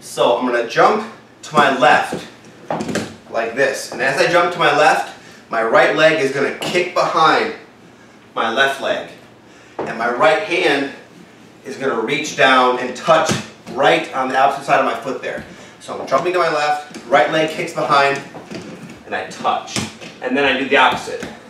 So I'm going to jump to my left like this. And as I jump to my left, my right leg is going to kick behind my left leg. And my right hand is going to reach down and touch right on the opposite side of my foot there. So I'm jumping to my left, right leg kicks behind, and I touch. And then I do the opposite.